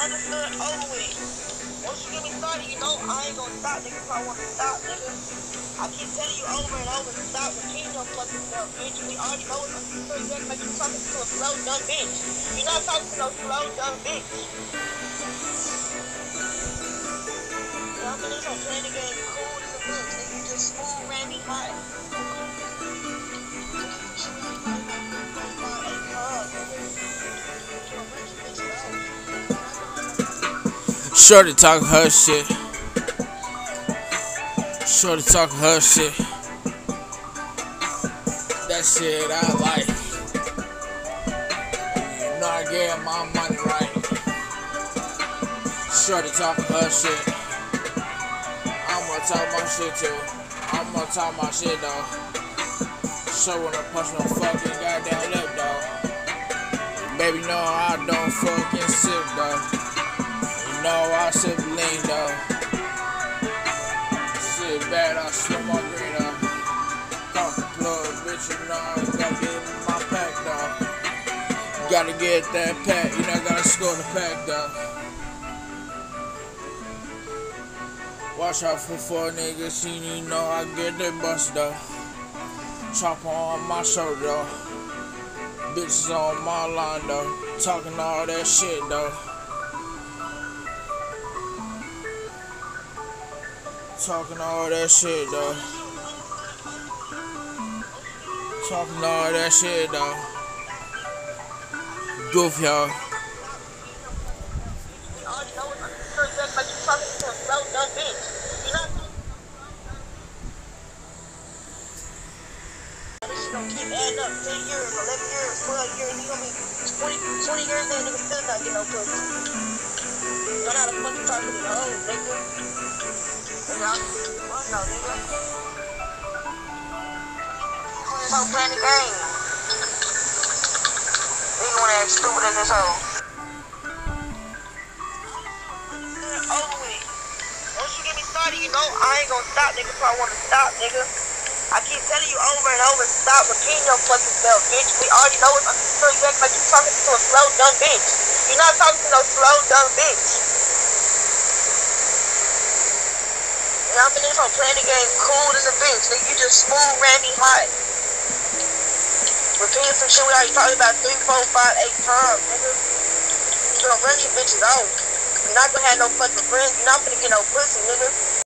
understood over with. Once you get me started, you know I ain't gonna stop, nigga, if I wanna stop, nigga. I keep telling you over and over to stop repeating your fucking self, bitch. We already know it's understood. You act like you talking to a slow, dumb bitch. You're not talking to no slow, dumb bitch. Y'all niggas don't play the game cool as a bitch. Nigga, you just smooth, ran me hot. Shorty talk her shit. Shorty talk her shit. That shit I like. You know I get my money right. Shorty talk her shit. I'ma talk my shit too. I'ma talk my shit though. So when I punch my fucking goddamn lip though. Baby, no, I don't fucking sip though. You know I sip lean though. Sit back, I smoke my green though. Talk the plug, bitch, you know I gotta get in my pack though. Gotta get that pack, you know, gotta score the pack though. Watch out for 4 niggas, you know I get that bust though. Chopper on my shoulder though. Bitches on my line though. Talking all that shit though. Talking all that shit though. Talking all that shit though. Goof y'all. We already know it's understood. You act like you talking to a slow, dumb bitch. You're not talking. This shit gonna keep adding up. 10 years, 11 years, 12 years. You gonna be 20 years in, nigga, still not getting no pussy. You know how the fuck you talk to me, hoes, nigga. Nigga, what no, nigga? I'm playing the game. Nigga wanna act stupid in this hole. Over with. Once you get me started, you know I ain't gonna stop, nigga, if I wanna stop, nigga. I keep telling you over and over to stop repeating your fucking self, bitch. We already know it's understood. You act like you talking to a slow, dumb bitch. You're not talking to no slow, dumb bitch. Y'all niggas don't play the game cool as a bitch. Nigga, you just smooth, ran me hot. Repeating some shit we already talked about 3, 4, 5, 8 times, nigga. You gonna run these bitches out. You're not gonna have no fucking friends. You're not gonna get no pussy, nigga.